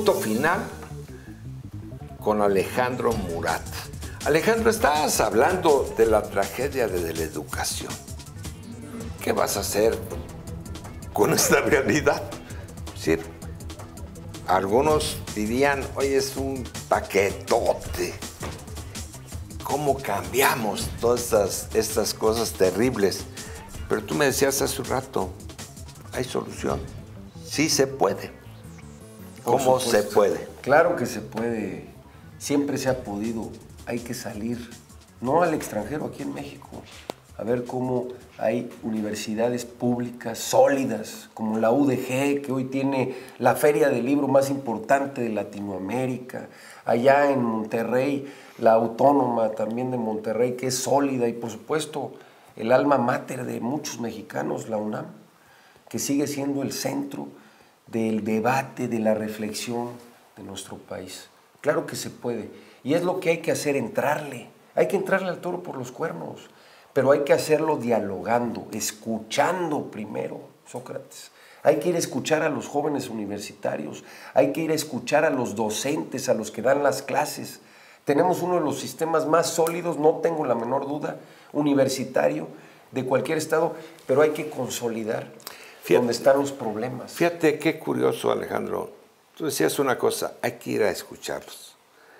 punto final con Alejandro Murat. Alejandro, estabas hablando de la tragedia de la educación. ¿Qué vas a hacer con esta realidad? Sí, algunos dirían, oye, es un paquetote. ¿Cómo cambiamos todas estas cosas terribles? Pero tú me decías hace un rato, hay solución. Sí se puede. ¿Cómo se puede? Claro que se puede. Siempre se ha podido. Hay que salir, no al extranjero, aquí en México, a ver cómo hay universidades públicas sólidas, como la UDG, que hoy tiene la feria del libro más importante de Latinoamérica. Allá en Monterrey, la Autónoma también de Monterrey, que es sólida. Y por supuesto, el alma mater de muchos mexicanos, la UNAM, que sigue siendo el centro del debate, de la reflexión de nuestro país. Claro que se puede. Y es lo que hay que hacer, entrarle. Hay que entrarle al toro por los cuernos. Pero hay que hacerlo dialogando, escuchando primero, Sócrates. Hay que ir a escuchar a los jóvenes universitarios. Hay que ir a escuchar a los docentes, a los que dan las clases. Tenemos uno de los sistemas más sólidos, no tengo la menor duda, universitario, de cualquier estado, pero hay que consolidar donde están los problemas. Fíjate qué curioso, Alejandro. Tú decías una cosa, hay que ir a escucharlos.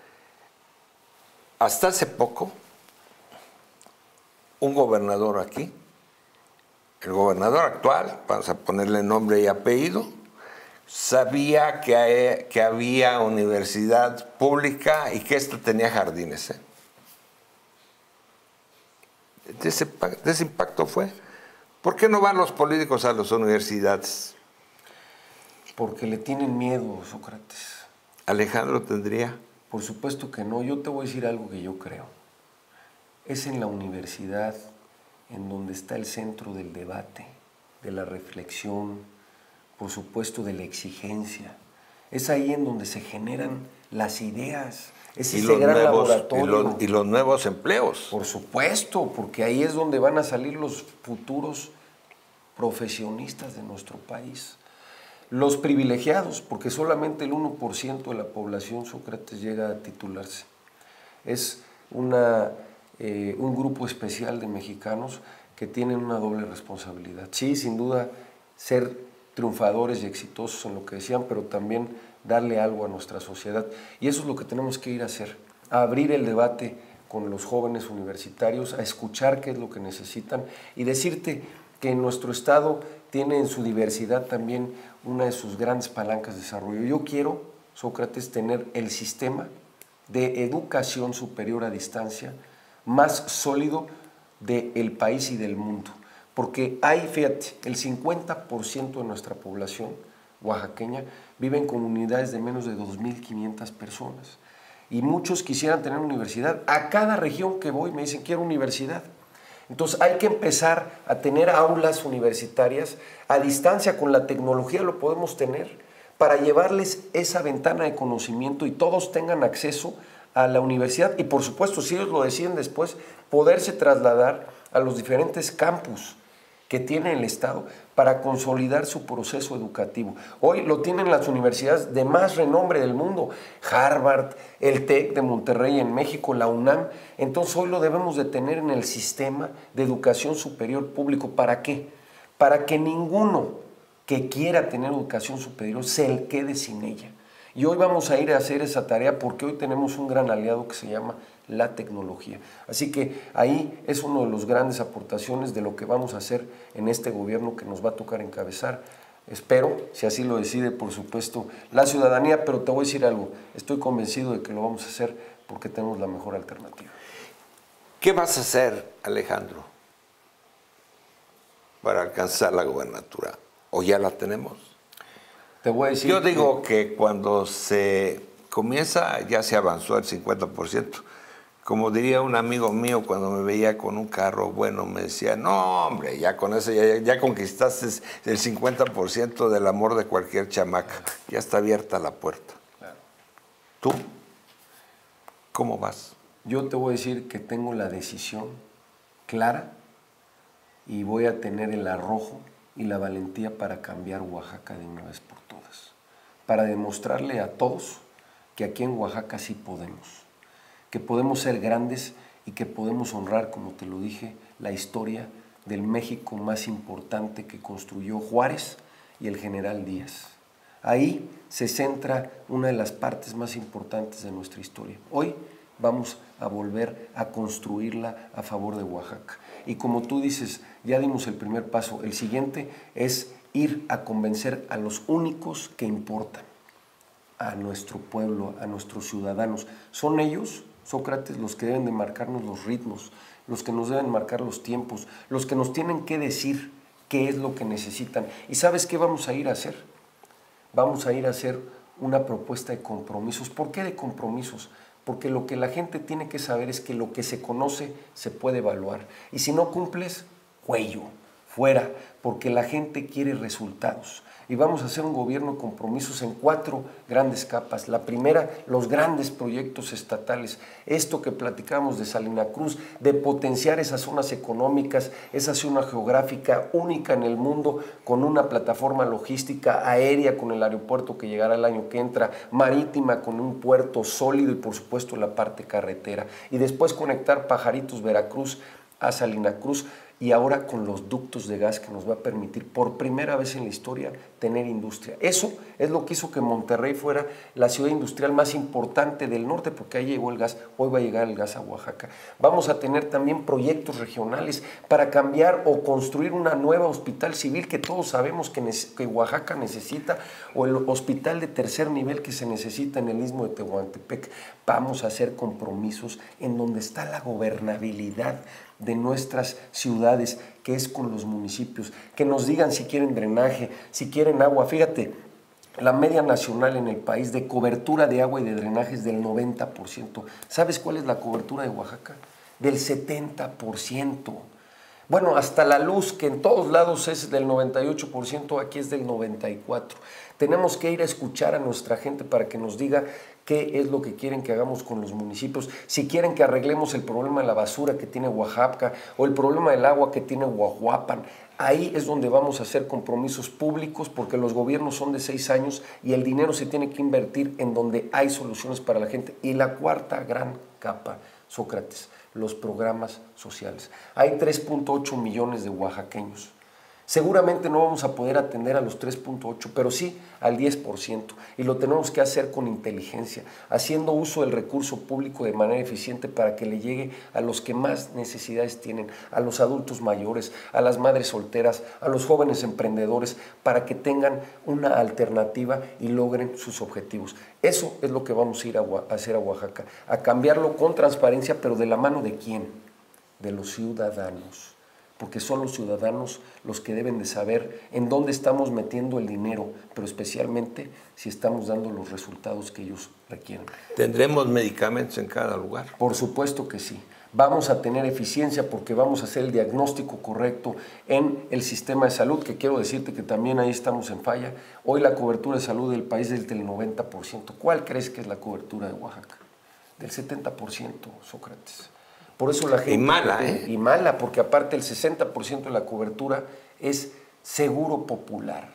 Hasta hace poco, un gobernador aquí, el gobernador actual, vamos a ponerle nombre y apellido, sabía que había universidad pública y que esta tenía jardines. De ese impacto fue. ¿Por qué no van los políticos a las universidades? Porque le tienen miedo, Sócrates. ¿Alejandro tendría? Por supuesto que no. Yo te voy a decir algo que yo creo. Es en la universidad en donde está el centro del debate, de la reflexión, por supuesto de la exigencia. Es ahí en donde se generan las ideas. Es ese gran laboratorio. Y los nuevos empleos. Por supuesto, porque ahí es donde van a salir los futuros profesionistas de nuestro país. Los privilegiados, porque solamente el 1% de la población, Sócrates, llega a titularse. Es un grupo especial de mexicanos que tienen una doble responsabilidad. Sí, sin duda, ser triunfadores y exitosos en lo que decían, pero también darle algo a nuestra sociedad. Y eso es lo que tenemos que ir a hacer, a abrir el debate con los jóvenes universitarios, a escuchar qué es lo que necesitan y decirte que nuestro Estado tiene en su diversidad también una de sus grandes palancas de desarrollo. Yo quiero, Sócrates, tener el sistema de educación superior a distancia más sólido del país y del mundo. Porque hay, fíjate, el 50% de nuestra población oaxaqueña vive en comunidades de menos de 2.500 personas. Y muchos quisieran tener universidad. A cada región que voy me dicen, quiero universidad. Entonces hay que empezar a tener aulas universitarias a distancia. Con la tecnología lo podemos tener para llevarles esa ventana de conocimiento y todos tengan acceso a la universidad y por supuesto, si ellos lo deciden después, poderse trasladar a los diferentes campus que tiene el Estado para consolidar su proceso educativo. Hoy lo tienen las universidades de más renombre del mundo, Harvard, el TEC de Monterrey en México, la UNAM. Entonces hoy lo debemos de tener en el sistema de educación superior público. ¿Para qué? Para que ninguno que quiera tener educación superior se quede sin ella. Y hoy vamos a ir a hacer esa tarea porque hoy tenemos un gran aliado que se llama la tecnología. Así que ahí es una de las grandes aportaciones de lo que vamos a hacer en este gobierno que nos va a tocar encabezar. Espero, si así lo decide, por supuesto, la ciudadanía, pero te voy a decir algo, estoy convencido de que lo vamos a hacer porque tenemos la mejor alternativa. ¿Qué vas a hacer, Alejandro, para alcanzar la gobernatura? ¿O ya la tenemos? Te voy a decir. Yo digo que cuando se comienza, ya se avanzó al 50%. Como diría un amigo mío cuando me veía con un carro bueno, me decía, no, hombre, ya con eso ya conquistaste el 50% del amor de cualquier chamaca. Ya está abierta la puerta. Claro. ¿Tú cómo vas? Yo te voy a decir que tengo la decisión clara y voy a tener el arrojo y la valentía para cambiar Oaxaca de una vez por todas. para demostrarle a todos que aquí en Oaxaca sí podemos, que podemos ser grandes y que podemos honrar, como te lo dije, la historia del México más importante que construyó Juárez y el general Díaz. Ahí se centra una de las partes más importantes de nuestra historia. Hoy vamos a volver a construirla a favor de Oaxaca. Y como tú dices, ya dimos el primer paso. El siguiente es ir a convencer a los únicos que importan, a nuestro pueblo, a nuestros ciudadanos. Son ellos, Sócrates, los que deben de marcarnos los ritmos, los que nos deben marcar los tiempos, los que nos tienen que decir qué es lo que necesitan. ¿Y sabes qué vamos a ir a hacer? Vamos a ir a hacer una propuesta de compromisos. ¿Por qué de compromisos? Porque lo que la gente tiene que saber es que lo que se conoce se puede evaluar. Y si no cumples, cuello, fuera, porque la gente quiere resultados. Y vamos a hacer un gobierno de compromisos en 4 grandes capas. La primera, los grandes proyectos estatales. Esto que platicamos de Salina Cruz, de potenciar esas zonas económicas, esa zona geográfica única en el mundo, con una plataforma logística aérea, con el aeropuerto que llegará el año que entra, marítima con un puerto sólido y por supuesto la parte carretera. Y después conectar Pajaritos, Veracruz a Salina Cruz, y ahora con los ductos de gas que nos va a permitir por primera vez en la historia tener industria. Eso es lo que hizo que Monterrey fuera la ciudad industrial más importante del norte, porque ahí llegó el gas, hoy va a llegar el gas a Oaxaca. Vamos a tener también proyectos regionales para cambiar o construir una nueva hospital civil que todos sabemos que Oaxaca necesita, o el hospital de tercer nivel que se necesita en el Istmo de Tehuantepec. Vamos a hacer compromisos en donde está la gobernabilidad de nuestras ciudades, que es con los municipios, que nos digan si quieren drenaje, si quieren agua. Fíjate, la media nacional en el país de cobertura de agua y de drenaje es del 90%. ¿Sabes cuál es la cobertura de Oaxaca? Del 70%. Bueno, hasta la luz, que en todos lados es del 98%, aquí es del 94%. Tenemos que ir a escuchar a nuestra gente para que nos diga qué es lo que quieren que hagamos con los municipios, si quieren que arreglemos el problema de la basura que tiene Oaxaca o el problema del agua que tiene Oahuapan. Ahí es donde vamos a hacer compromisos públicos, porque los gobiernos son de 6 años y el dinero se tiene que invertir en donde hay soluciones para la gente. Y la cuarta gran capa, Sócrates, los programas sociales. Hay 3.8 millones de oaxaqueños. Seguramente no vamos a poder atender a los 3.8, pero sí al 10%. Y lo tenemos que hacer con inteligencia, haciendo uso del recurso público de manera eficiente para que le llegue a los que más necesidades tienen, a los adultos mayores, a las madres solteras, a los jóvenes emprendedores, para que tengan una alternativa y logren sus objetivos. Eso es lo que vamos a ir a hacer a Oaxaca, a cambiarlo con transparencia, pero ¿de la mano de quién? De los ciudadanos. Porque son los ciudadanos los que deben de saber en dónde estamos metiendo el dinero, pero especialmente si estamos dando los resultados que ellos requieren. ¿Tendremos medicamentos en cada lugar? Por supuesto que sí. Vamos a tener eficiencia porque vamos a hacer el diagnóstico correcto en el sistema de salud, que quiero decirte que también ahí estamos en falla. Hoy la cobertura de salud del país es del 90%. ¿Cuál crees que es la cobertura de Oaxaca? Del 70%, Sócrates. Por eso la gente... Y mala, ¿eh? Y mala, porque aparte el 60% de la cobertura es seguro popular,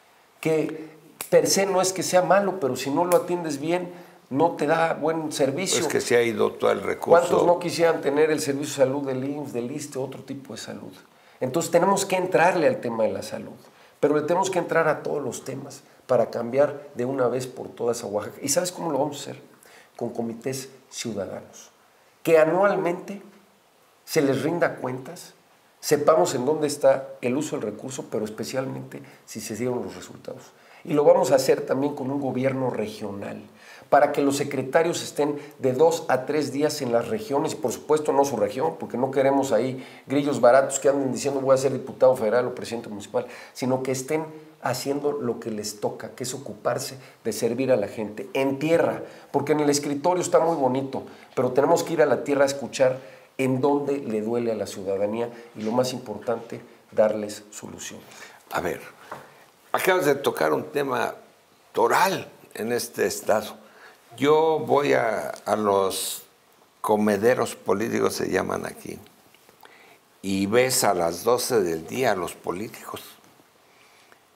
que per se no es que sea malo, pero si no lo atiendes bien, no te da buen servicio. Pues que se ha ido todo el recurso. ¿Cuántos no quisieran tener el servicio de salud del IMSS, del ISSSTE, otro tipo de salud? Entonces tenemos que entrarle al tema de la salud, pero le tenemos que entrar a todos los temas para cambiar de una vez por todas a Oaxaca. ¿Y sabes cómo lo vamos a hacer? Con comités ciudadanos, que anualmente se les rinda cuentas, sepamos en dónde está el uso del recurso, pero especialmente si se dieron los resultados. Y lo vamos a hacer también con un gobierno regional, para que los secretarios estén de 2 a 3 días en las regiones, y por supuesto no su región, porque no queremos ahí grillos baratos que anden diciendo voy a ser diputado federal o presidente municipal, sino que estén haciendo lo que les toca, que es ocuparse de servir a la gente en tierra, porque en el escritorio está muy bonito, pero tenemos que ir a la tierra a escuchar en dónde le duele a la ciudadanía y lo más importante, darles soluciones. A ver, acabas de tocar un tema toral en este estado. Yo voy a los comederos políticos, se llaman aquí, y ves a las 12 del día a los políticos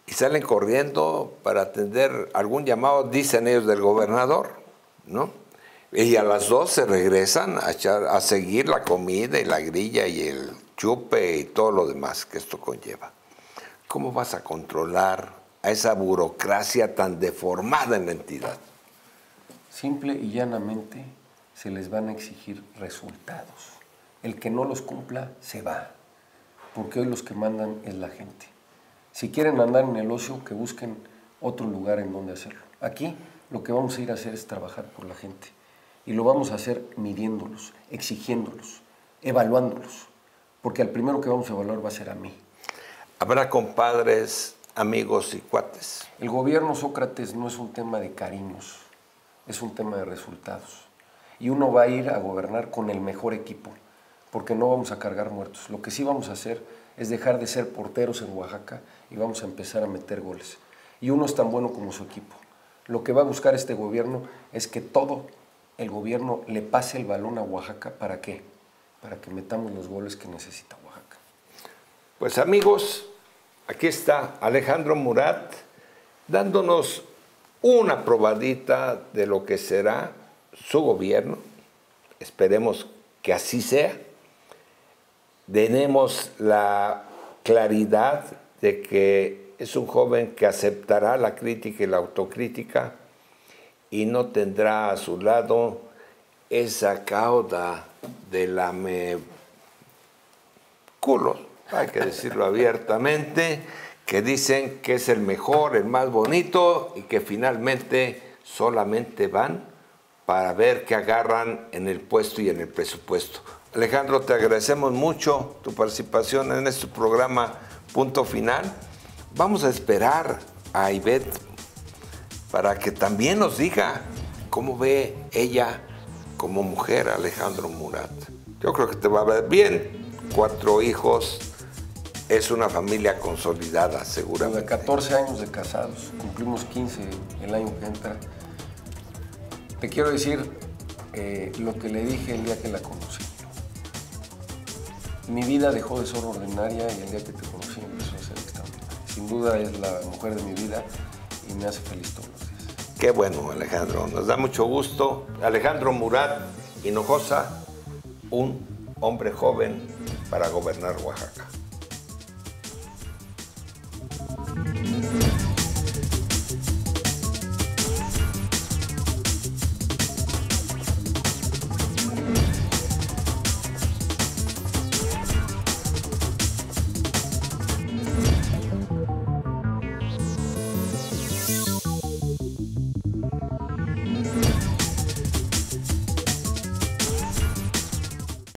y salen corriendo para atender algún llamado, dicen ellos, del gobernador, ¿no? Y a las 2 se regresan a seguir la comida y la grilla y el chupe y todo lo demás que esto conlleva. ¿Cómo vas a controlar a esa burocracia tan deformada en la entidad? Simple y llanamente se les van a exigir resultados. El que no los cumpla se va, porque hoy los que mandan es la gente. Si quieren andar en el ocio, que busquen otro lugar en donde hacerlo. Aquí lo que vamos a ir a hacer es trabajar por la gente. Y lo vamos a hacer midiéndolos, exigiéndolos, evaluándolos. Porque al primero que vamos a evaluar va a ser a mí. ¿Habrá compadres, amigos y cuates? El gobierno, Sócrates, no es un tema de cariños, es un tema de resultados. Y uno va a ir a gobernar con el mejor equipo, porque no vamos a cargar muertos. Lo que sí vamos a hacer es dejar de ser porteros en Oaxaca y vamos a empezar a meter goles. Y uno es tan bueno como su equipo. Lo que va a buscar este gobierno es que todo el gobierno le pase el balón a Oaxaca. ¿Para qué? Para que metamos los goles que necesita Oaxaca. Pues amigos, aquí está Alejandro Murat dándonos una probadita de lo que será su gobierno. Esperemos que así sea. Tenemos la claridad de que es un joven que aceptará la crítica y la autocrítica y no tendrá a su lado esa cauda de culos, hay que decirlo abiertamente, que dicen que es el mejor, el más bonito y que finalmente solamente van para ver qué agarran en el puesto y en el presupuesto. Alejandro, te agradecemos mucho tu participación en este programa Punto Final. Vamos a esperar a Ivette para que también nos diga cómo ve ella como mujer a Alejandro Murat. Yo creo que te va a ver bien. 4 hijos, es una familia consolidada, seguramente. De 14 años de casados, cumplimos 15 el año que entra. Te quiero decir lo que le dije el día que la conocí. Mi vida dejó de ser ordinaria y el día que te conocí empezó a ser extraordinaria. Sin duda es la mujer de mi vida y me hace feliz todos los días. Qué bueno, Alejandro. Nos da mucho gusto. Alejandro Murat Hinojosa, un hombre joven para gobernar Oaxaca.